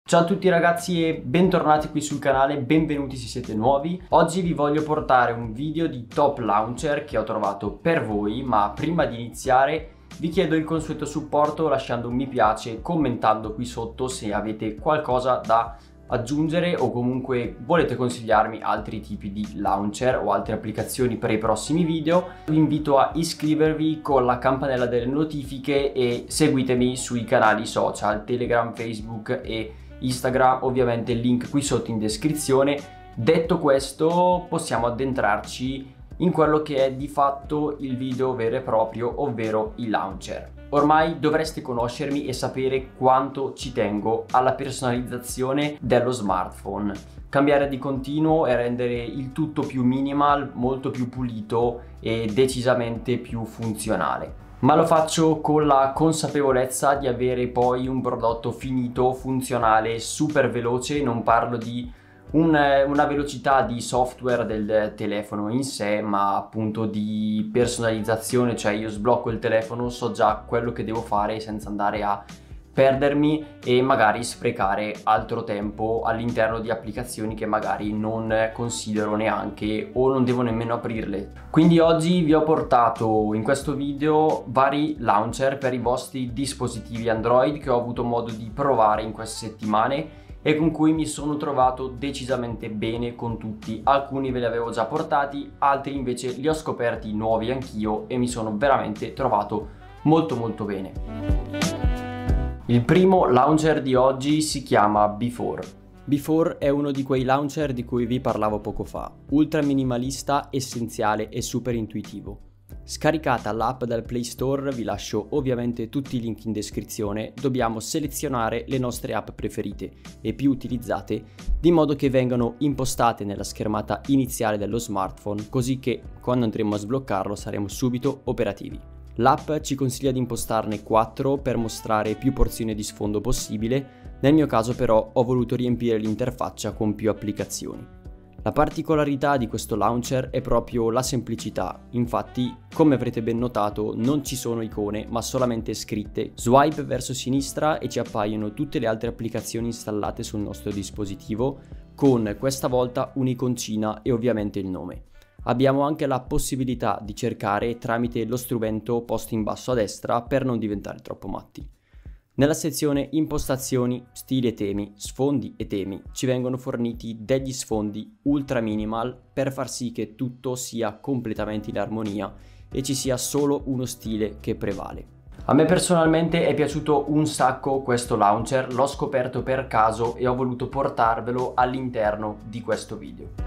Ciao a tutti ragazzi e bentornati qui sul canale, benvenuti se siete nuovi. Oggi vi voglio portare un video di top launcher che ho trovato per voi, ma prima di iniziare vi chiedo il consueto supporto lasciando un mi piace, commentando qui sotto se avete qualcosa da aggiungere o comunque volete consigliarmi altri tipi di launcher o altre applicazioni per i prossimi video. Vi invito a iscrivervi con la campanella delle notifiche e seguitemi sui canali social Telegram, Facebook e Instagram, ovviamente il link qui sotto in descrizione. Detto questo, possiamo addentrarci in quello che è di fatto il video vero e proprio, ovvero il launcher. Ormai dovreste conoscermi e sapere quanto ci tengo alla personalizzazione dello smartphone. Cambiare di continuo e rendere il tutto più minimal, molto più pulito e decisamente più funzionale. Ma lo faccio con la consapevolezza di avere poi un prodotto finito, funzionale, super veloce. Non parlo di una velocità di software del telefono in sé, ma appunto di personalizzazione, cioè io sblocco il telefono, so già quello che devo fare senza andare a perdermi e magari sprecare altro tempo all'interno di applicazioni che magari non considero neanche o non devo nemmeno aprirle. Quindi oggi vi ho portato in questo video vari launcher per i vostri dispositivi Android che ho avuto modo di provare in queste settimane e con cui mi sono trovato decisamente bene con tutti. Alcuni ve li avevo già portati, altri invece li ho scoperti nuovi anch'io e mi sono veramente trovato molto bene. Il primo launcher di oggi si chiama Before. Before è uno di quei launcher di cui vi parlavo poco fa, ultra minimalista, essenziale e super intuitivo. Scaricata l'app dal Play Store, vi lascio ovviamente tutti i link in descrizione. Dobbiamo selezionare le nostre app preferite e più utilizzate, di modo che vengano impostate nella schermata iniziale dello smartphone, così che quando andremo a sbloccarlo saremo subito operativi. L'app ci consiglia di impostarne 4 per mostrare più porzioni di sfondo possibile. Nel mio caso però ho voluto riempire l'interfaccia con più applicazioni. La particolarità di questo launcher è proprio la semplicità, infatti come avrete ben notato non ci sono icone ma solamente scritte. Swipe verso sinistra e ci appaiono tutte le altre applicazioni installate sul nostro dispositivo, con questa volta un'iconcina e ovviamente il nome. Abbiamo anche la possibilità di cercare tramite lo strumento posto in basso a destra per non diventare troppo matti. Nella sezione impostazioni, stili e temi, sfondi e temi ci vengono forniti degli sfondi ultra minimal per far sì che tutto sia completamente in armonia e ci sia solo uno stile che prevale. A me personalmente è piaciuto un sacco questo launcher, l'ho scoperto per caso e ho voluto portarvelo all'interno di questo video.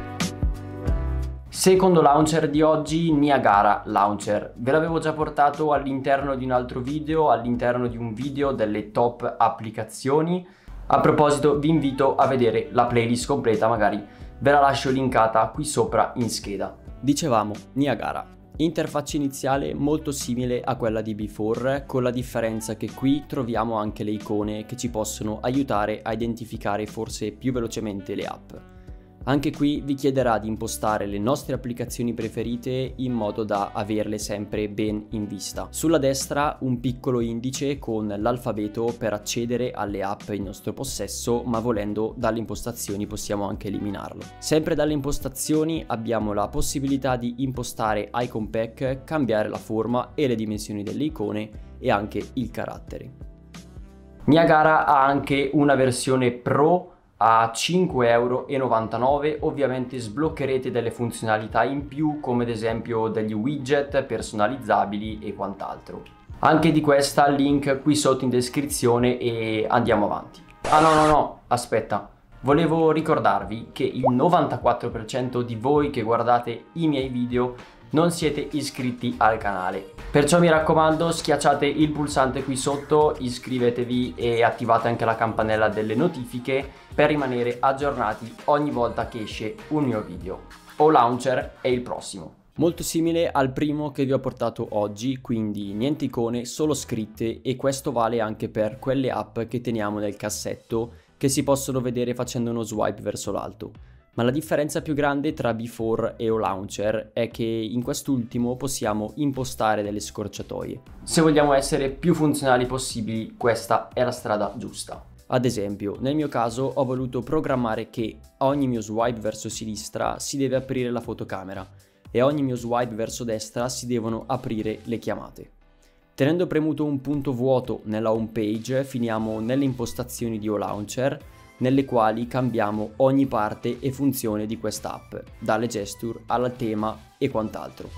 Secondo launcher di oggi, Niagara Launcher. Ve l'avevo già portato all'interno di un altro video, all'interno di un video delle top applicazioni. A proposito, vi invito a vedere la playlist completa, magari ve la lascio linkata qui sopra in scheda. Dicevamo, Niagara. Interfaccia iniziale molto simile a quella di Before, con la differenza che qui troviamo anche le icone che ci possono aiutare a identificare forse più velocemente le app. Anche qui vi chiederà di impostare le nostre applicazioni preferite in modo da averle sempre ben in vista. Sulla destra un piccolo indice con l'alfabeto per accedere alle app in nostro possesso, ma volendo dalle impostazioni possiamo anche eliminarlo. Sempre dalle impostazioni abbiamo la possibilità di impostare icon pack, cambiare la forma e le dimensioni delle icone e anche il carattere. Niagara ha anche una versione Pro a 5,99 €. Ovviamente sbloccherete delle funzionalità in più come ad esempio degli widget personalizzabili e quant'altro. Anche di questa link qui sotto in descrizione e andiamo avanti. No, aspetta. Volevo ricordarvi che il 94% di voi che guardate i miei video non siete iscritti al canale. Perciò mi raccomando, schiacciate il pulsante qui sotto, iscrivetevi e attivate anche la campanella delle notifiche per rimanere aggiornati ogni volta che esce un mio video. O launcher è il prossimo. Molto simile al primo che vi ho portato oggi, quindi niente icone, solo scritte, e questo vale anche per quelle app che teniamo nel cassetto che si possono vedere facendo uno swipe verso l'alto. Ma la differenza più grande tra Before e O Launcher è che in quest'ultimo possiamo impostare delle scorciatoie. Se vogliamo essere più funzionali possibili, questa è la strada giusta. Ad esempio, nel mio caso ho voluto programmare che a ogni mio swipe verso sinistra si deve aprire la fotocamera e a ogni mio swipe verso destra si devono aprire le chiamate. Tenendo premuto un punto vuoto nella home page finiamo nelle impostazioni di OLauncher, nelle quali cambiamo ogni parte e funzione di quest'app, dalle gesture al tema e quant'altro.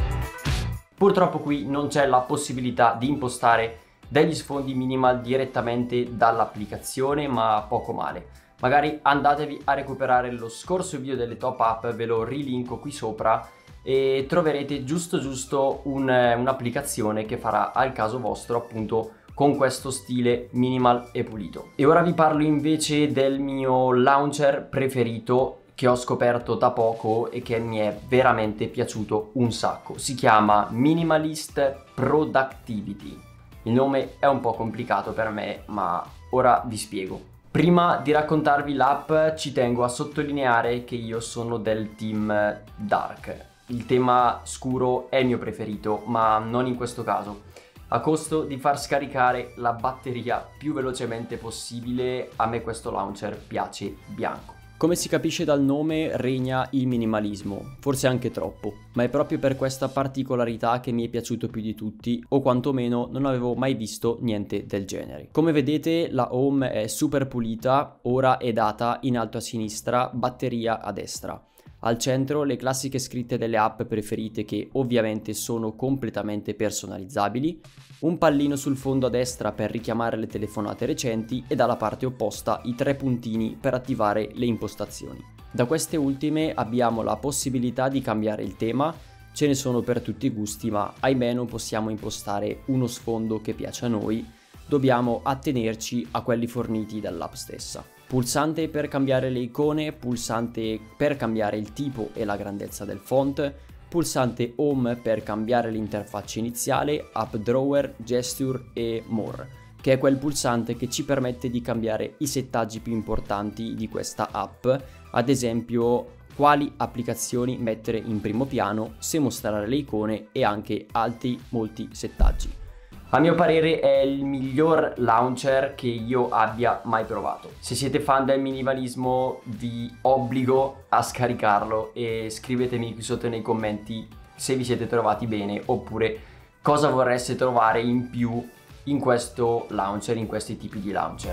Purtroppo qui non c'è la possibilità di impostare degli sfondi minimal direttamente dall'applicazione, ma poco male. Magari andatevi a recuperare lo scorso video delle top app, ve lo rilinko qui sopra e troverete giusto un'applicazione che farà al caso vostro, appunto con questo stile minimal e pulito. E ora vi parlo invece del mio launcher preferito che ho scoperto da poco e che mi è veramente piaciuto un sacco. Si chiama Minimalist Productivity. Il nome è un po' complicato per me, ma ora vi spiego. Prima di raccontarvi l'app ci tengo a sottolineare che io sono del team Dark. Il tema scuro è il mio preferito, ma non in questo caso. A costo di far scaricare la batteria più velocemente possibile, a me questo launcher piace bianco. Come si capisce dal nome, regna il minimalismo, forse anche troppo, ma è proprio per questa particolarità che mi è piaciuto più di tutti, o quantomeno non avevo mai visto niente del genere. Come vedete la home è super pulita, ora è data in alto a sinistra, batteria a destra. Al centro le classiche scritte delle app preferite che ovviamente sono completamente personalizzabili, un pallino sul fondo a destra per richiamare le telefonate recenti e dalla parte opposta i 3 puntini per attivare le impostazioni. Da queste ultime abbiamo la possibilità di cambiare il tema, ce ne sono per tutti i gusti, ma ahimè non possiamo impostare uno sfondo che piace a noi, dobbiamo attenerci a quelli forniti dall'app stessa. Pulsante per cambiare le icone, pulsante per cambiare il tipo e la grandezza del font, pulsante home per cambiare l'interfaccia iniziale, app drawer, gesture e more, che è quel pulsante che ci permette di cambiare i settaggi più importanti di questa app, ad esempio quali applicazioni mettere in primo piano, se mostrare le icone e anche altri molti settaggi. A mio parere è il miglior launcher che io abbia mai provato. Se siete fan del minimalismo vi obbligo a scaricarlo e scrivetemi qui sotto nei commenti se vi siete trovati bene oppure cosa vorreste trovare in più in questo launcher, in questi tipi di launcher.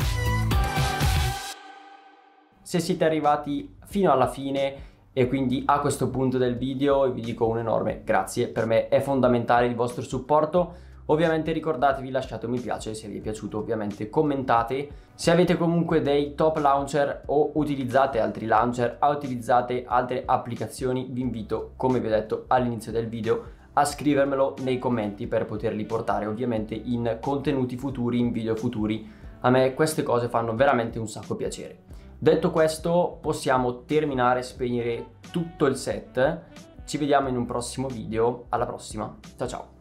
Se siete arrivati fino alla fine e quindi a questo punto del video vi dico un enorme grazie, per me è fondamentale il vostro supporto. Ovviamente ricordatevi, lasciate un mi piace se vi è piaciuto, ovviamente commentate. Se avete comunque dei top launcher o utilizzate altri launcher, utilizzate altre applicazioni, vi invito, come vi ho detto all'inizio del video, a scrivermelo nei commenti per poterli portare ovviamente in contenuti futuri, in video futuri. A me queste cose fanno veramente un sacco piacere. Detto questo, possiamo terminare e spegnere tutto il set. Ci vediamo in un prossimo video, alla prossima, ciao ciao!